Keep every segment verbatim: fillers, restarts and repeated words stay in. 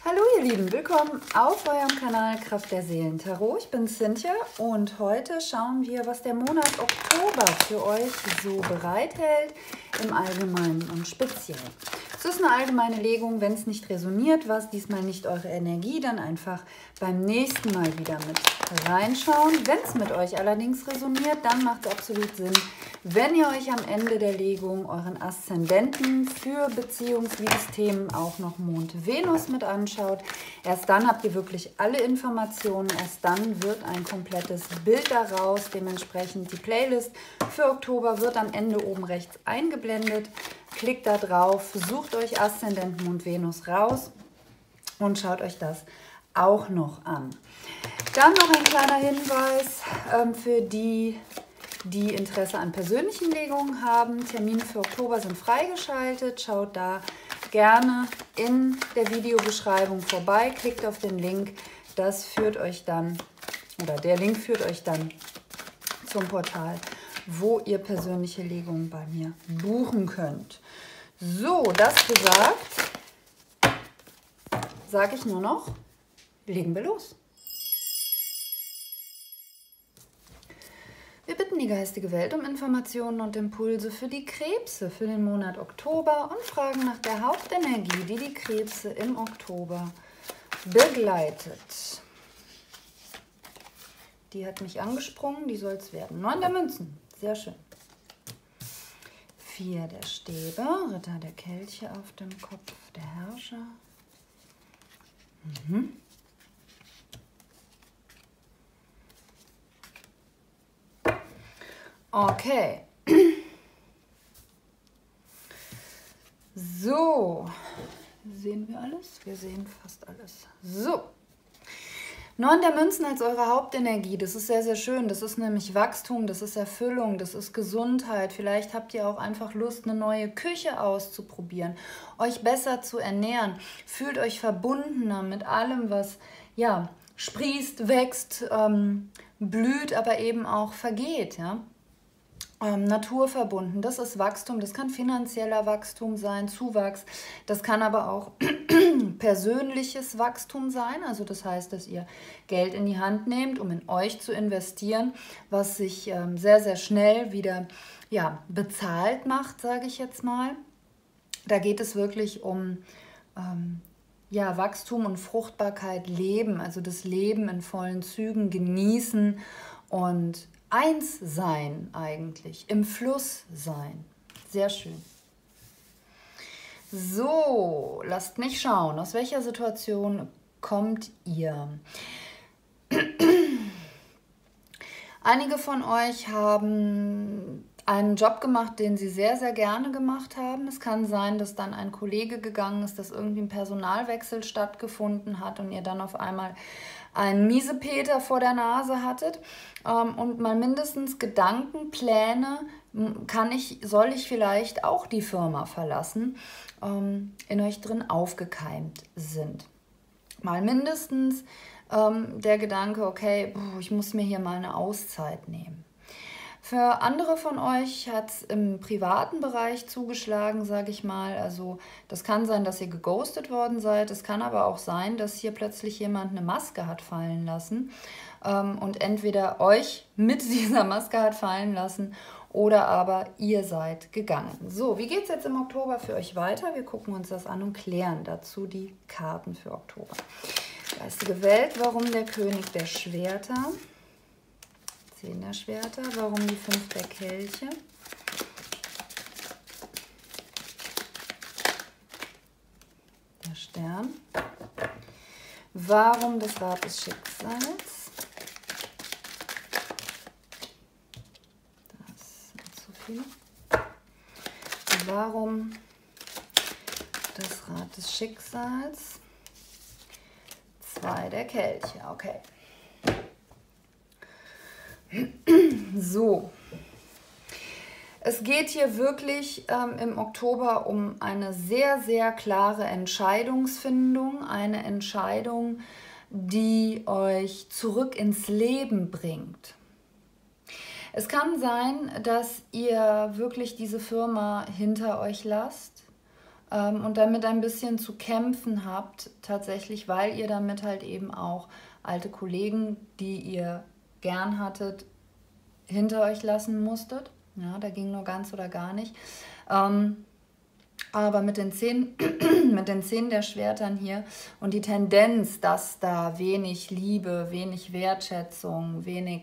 Hallo ihr Lieben, willkommen auf eurem Kanal Kraft der Seelen Tarot. Ich bin Cynthia und heute schauen wir, was der Monat Oktober für euch so bereithält, im Allgemeinen und speziell. Es ist eine allgemeine Legung, wenn es nicht resoniert, war es diesmal nicht eure Energie, dann einfach beim nächsten Mal wieder mit reinschauen. Wenn es mit euch allerdings resoniert, dann macht es absolut Sinn, wenn ihr euch am Ende der Legung euren Aszendenten für Beziehungs-Liebesthemen auch noch Mond-Venus mit anschaut. Erst dann habt ihr wirklich alle Informationen, erst dann wird ein komplettes Bild daraus. Dementsprechend die Playlist für Oktober wird am Ende oben rechts eingeblendet. Klickt da drauf, sucht euch Aszendenten Mond-Venus raus und schaut euch das auch noch an. Dann noch ein kleiner Hinweis ähm, für die, die Interesse an persönlichen Legungen haben. Termine für Oktober sind freigeschaltet. Schaut da gerne in der Videobeschreibung vorbei. Klickt auf den Link. Das führt euch dann, oder der Link führt euch dann zum Portal, wo ihr persönliche Legungen bei mir buchen könnt. So, das gesagt, sage ich nur noch, legen wir los. Wir bitten die geistige Welt um Informationen und Impulse für die Krebse für den Monat Oktober und fragen nach der Hauptenergie, die die Krebse im Oktober begleitet. Die hat mich angesprungen, die soll es werden. Neun der Münzen, sehr schön. Vier der Stäbe, Ritter der Kelche auf dem Kopf, der Herrscher. Mhm. Okay. So, sehen wir alles? Wir sehen fast alles. So. Neun der Münzen als eure Hauptenergie, das ist sehr, sehr schön. Das ist nämlich Wachstum, das ist Erfüllung, das ist Gesundheit. Vielleicht habt ihr auch einfach Lust, eine neue Küche auszuprobieren, euch besser zu ernähren. Fühlt euch verbundener mit allem, was ja, sprießt, wächst, ähm, blüht, aber eben auch vergeht, ja. Ähm, naturverbunden, das ist Wachstum, das kann finanzieller Wachstum sein, Zuwachs, das kann aber auch persönliches Wachstum sein, also das heißt, dass ihr Geld in die Hand nehmt, um in euch zu investieren, was sich ähm, sehr, sehr schnell wieder ja, bezahlt macht, sage ich jetzt mal. Da geht es wirklich um ähm, ja, Wachstum und Fruchtbarkeit, Leben, also das Leben in vollen Zügen genießen und eins sein eigentlich, im Fluss sein. Sehr schön. So, lasst mich schauen, aus welcher Situation kommt ihr? Einige von euch haben einen Job gemacht, den sie sehr, sehr gerne gemacht haben. Es kann sein, dass dann ein Kollege gegangen ist, dass irgendwie ein Personalwechsel stattgefunden hat und ihr dann auf einmal einen Miesepeter vor der Nase hattet ähm, und mal mindestens Gedanken, Pläne, kann ich, soll ich vielleicht auch die Firma verlassen, ähm, in euch drin aufgekeimt sind. Mal mindestens ähm, der Gedanke, okay, ich muss mir hier mal eine Auszeit nehmen. Für andere von euch hat es im privaten Bereich zugeschlagen, sage ich mal. Also das kann sein, dass ihr geghostet worden seid. Es kann aber auch sein, dass hier plötzlich jemand eine Maske hat fallen lassen ähm, und entweder euch mit dieser Maske hat fallen lassen oder aber ihr seid gegangen. So, wie geht es jetzt im Oktober für euch weiter? Wir gucken uns das an und klären dazu die Karten für Oktober. Geistige Welt, warum der König der Schwerter? Zehn der Schwerter, warum die fünf der Kelche? Der Stern. Warum das Rad des Schicksals? Das ist zu viel. Warum das Rad des Schicksals? Zwei der Kelche, okay. So, es geht hier wirklich ähm, im Oktober um eine sehr, sehr klare Entscheidungsfindung, eine Entscheidung, die euch zurück ins Leben bringt. Es kann sein, dass ihr wirklich diese Firma hinter euch lasst, ähm, und damit ein bisschen zu kämpfen habt, tatsächlich, weil ihr damit halt eben auch alte Kollegen, die ihr gern hattet, hinter euch lassen musstet. Ja, da ging nur ganz oder gar nicht. Ähm, aber mit den Zehn, mit den Zehn der Schwertern hier und die Tendenz, dass da wenig Liebe, wenig Wertschätzung, wenig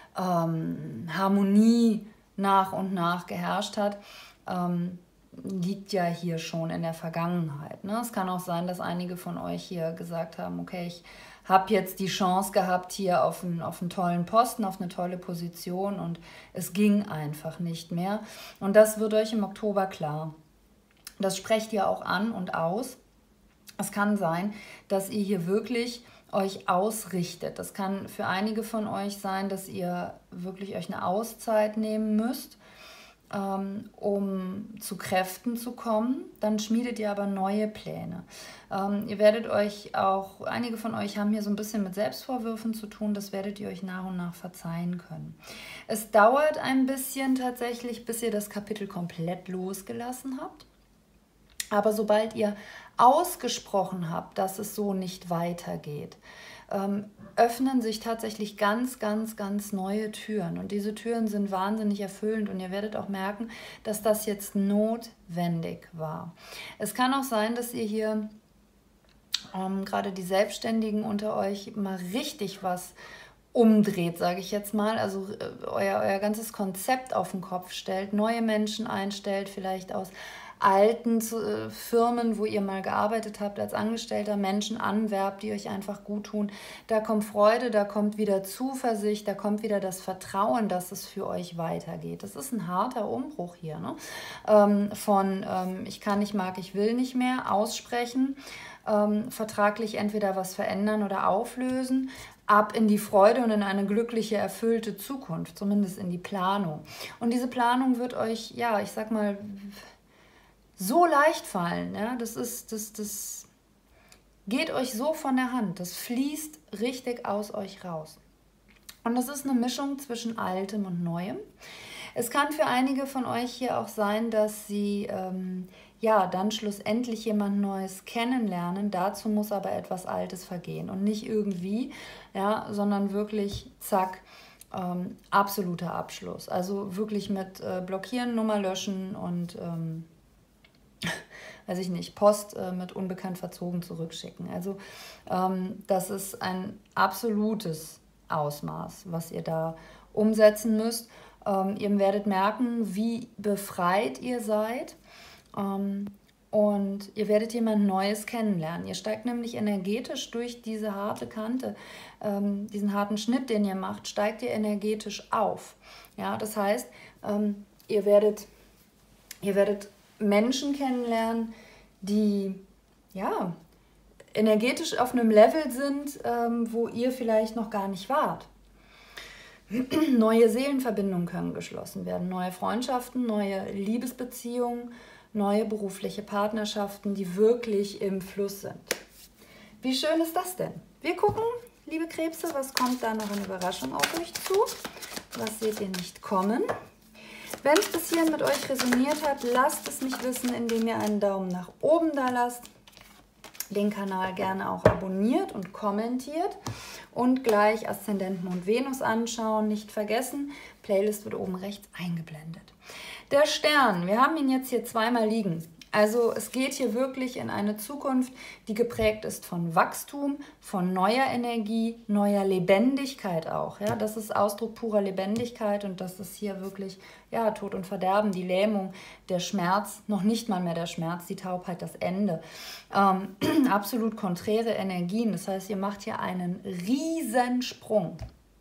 ähm, Harmonie nach und nach geherrscht hat, ähm, liegt ja hier schon in der Vergangenheit. Ne? Es kann auch sein, dass einige von euch hier gesagt haben, okay, ich habe jetzt die Chance gehabt hier auf einen, auf einen tollen Posten, auf eine tolle Position und es ging einfach nicht mehr. Und das wird euch im Oktober klar. Das sprecht ihr auch an und aus. Es kann sein, dass ihr hier wirklich euch ausrichtet. Das kann für einige von euch sein, dass ihr wirklich euch eine Auszeit nehmen müsst, ähm, um zu Kräften zu kommen. Dann schmiedet ihr aber neue Pläne. Ähm, ihr werdet euch auch, einige von euch haben hier so ein bisschen mit Selbstvorwürfen zu tun, das werdet ihr euch nach und nach verzeihen können. Es dauert ein bisschen tatsächlich, bis ihr das Kapitel komplett losgelassen habt. Aber sobald ihr ausgesprochen habt, dass es so nicht weitergeht, ähm, öffnen sich tatsächlich ganz, ganz, ganz neue Türen. Und diese Türen sind wahnsinnig erfüllend und ihr werdet auch merken, dass das jetzt notwendig war. Es kann auch sein, dass ihr hier, ähm, gerade die Selbstständigen unter euch, mal richtig was umdreht, sage ich jetzt mal, also äh, euer, euer ganzes Konzept auf den Kopf stellt, neue Menschen einstellt, vielleicht aus alten äh, Firmen, wo ihr mal gearbeitet habt als Angestellter, Menschen anwerbt, die euch einfach gut tun. Da kommt Freude, da kommt wieder Zuversicht, da kommt wieder das Vertrauen, dass es für euch weitergeht. Das ist ein harter Umbruch hier, ne? Ähm, von ähm, ich kann nicht, mag, ich will nicht mehr aussprechen, ähm, vertraglich entweder was verändern oder auflösen, ab in die Freude und in eine glückliche, erfüllte Zukunft, zumindest in die Planung. Und diese Planung wird euch, ja, ich sag mal, so leicht fallen. Ja? Das ist, das, das geht euch so von der Hand. Das fließt richtig aus euch raus. Und das ist eine Mischung zwischen Altem und Neuem. Es kann für einige von euch hier auch sein, dass sie ähm, ja dann schlussendlich jemand Neues kennenlernen. Dazu muss aber etwas Altes vergehen und nicht irgendwie, ja, sondern wirklich zack, ähm, absoluter Abschluss. Also wirklich mit äh, Blockieren, Nummer löschen und ähm, weiß ich nicht, Post äh, mit unbekannt verzogen zurückschicken. Also ähm, das ist ein absolutes Ausmaß, was ihr da umsetzen müsst. Ähm, ihr werdet merken, wie befreit ihr seid, ähm, und ihr werdet jemand Neues kennenlernen. Ihr steigt nämlich energetisch durch diese harte Kante, ähm, diesen harten Schnitt, den ihr macht, steigt ihr energetisch auf. Ja, das heißt, ähm, ihr werdet, ihr werdet Menschen kennenlernen, die ja energetisch auf einem Level sind, ähm, wo ihr vielleicht noch gar nicht wart. Neue Seelenverbindungen können geschlossen werden, neue Freundschaften, neue Liebesbeziehungen, neue berufliche Partnerschaften, die wirklich im Fluss sind. Wie schön ist das denn? Wir gucken, liebe Krebse, was kommt da noch an Überraschung auf euch zu? Was seht ihr nicht kommen? Wenn es bis hierhin mit euch resoniert hat, lasst es mich wissen, indem ihr einen Daumen nach oben da lasst, den Kanal gerne auch abonniert und kommentiert und gleich Aszendenten und Venus anschauen. Nicht vergessen, Playlist wird oben rechts eingeblendet. Der Stern, wir haben ihn jetzt hier zweimal liegen. Also es geht hier wirklich in eine Zukunft, die geprägt ist von Wachstum, von neuer Energie, neuer Lebendigkeit auch. Ja? Das ist Ausdruck purer Lebendigkeit und das ist hier wirklich ja, Tod und Verderben, die Lähmung, der Schmerz, noch nicht mal mehr der Schmerz, die Taubheit, das Ende. Ähm, absolut konträre Energien, das heißt, ihr macht hier einen Riesensprung.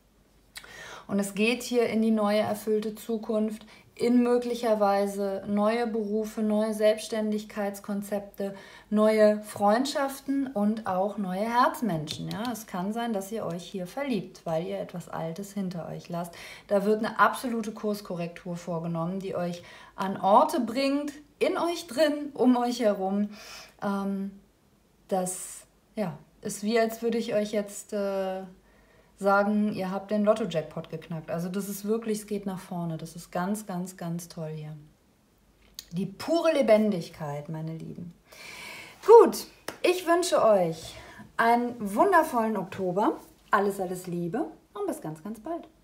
Und es geht hier in die neue erfüllte Zukunft, in möglicherweise neue Berufe, neue Selbstständigkeitskonzepte, neue Freundschaften und auch neue Herzmenschen. Ja, es kann sein, dass ihr euch hier verliebt, weil ihr etwas Altes hinter euch lasst. Da wird eine absolute Kurskorrektur vorgenommen, die euch an Orte bringt, in euch drin, um euch herum. Ähm, das ja, ist wie, als würde ich euch jetzt Äh, sagen, ihr habt den Lotto-Jackpot geknackt. Also das ist wirklich, es geht nach vorne. Das ist ganz, ganz, ganz toll hier. Die pure Lebendigkeit, meine Lieben. Gut, ich wünsche euch einen wundervollen Oktober. Alles, alles Liebe und bis ganz, ganz bald.